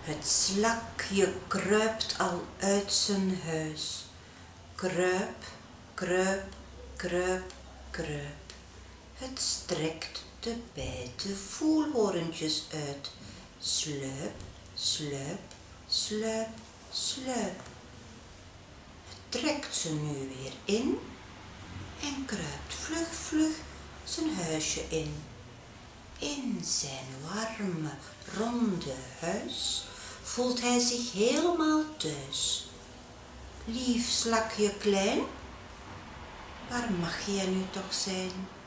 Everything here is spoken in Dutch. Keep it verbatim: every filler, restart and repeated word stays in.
Het slakje kruipt al uit zijn huis. Kruip, kruip, kruip, kruip. Het strekt de bijte voelhorentjes uit. Sluip, sluip, sluip, sluip. Het trekt ze nu weer in en kruipt vlug, vlug zijn huisje in. In zijn warme, ronde huis voelt hij zich helemaal thuis. Lief slakje klein, waar mag jij nu toch zijn?